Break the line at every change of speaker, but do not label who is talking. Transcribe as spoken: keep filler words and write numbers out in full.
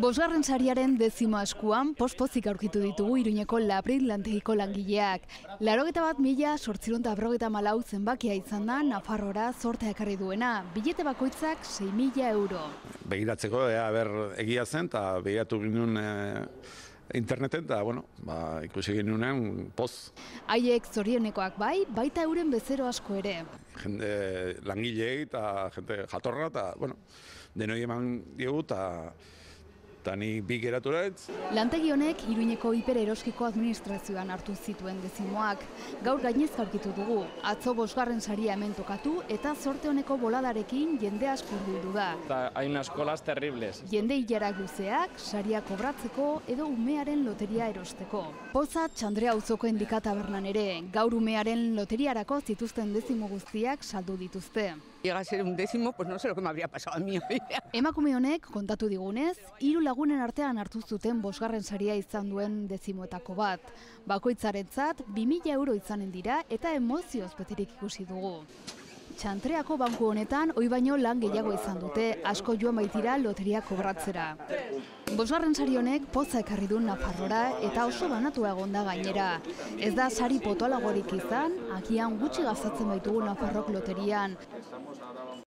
Bosgarren sariaren dezimo eskuan pospozik aurkitu ditugu Iruñeko Labrit lantegiko langileak. Laurogeta bat mila zortziehun eta berrogeita hamalau zenbakia izan da Nafarrora zortea ekarri duena. Bilete bakoitzak sei mila euro.
Begiratzeko, ea, ber, egia zen, eta begiratu ginen e, interneten, eta, bueno, ba, ikusi ginen poz.
Haiek zorionekoak bai, baita euren bezero asko ere.
Jende langilei eta jende jatorra, eta, bueno, denoi eman diegu, eta eta ni bi geratu raitz.
Lantegi honek Iruñeko hipereroskiko administrazioan hartu zituen dezimoak. Gaur gainezka aurkitu dugu. Atzo bosgarren saria hemen tokatu eta zorte honeko boladarekin jende asko hurbildu da.
Hay unas colas terribles.
Jende hilarak luzeak, saria kobratzeko edo umearen loteria erosteko. Poza Txandrea auzoko Endika tabernan ere, gaur umearen loteriarako zituzten dezimo guztiak saldu dituzte.
Llega a ser un décimo, pues no sé lo que me habría pasado a mí.
Emakume honek kontatu digunez, hiru lagunen artean hartu zuten bosgarren saria izan duen dezimoetako bat. Bakoitzarentzat bi mila euro izanen dira eta emozioz beterik ikusi dugu. Txantreako banku honetan ohi baino lan gehiago izan dute, asko joan baitira loteria kobratzera. Bosgarren sari honek poza ekarri du Nafarrora eta oso banatua egon da gainera. Ez da sari potolagorik izan, agian gutxi gastatzen baitugu Nafarrok loterian.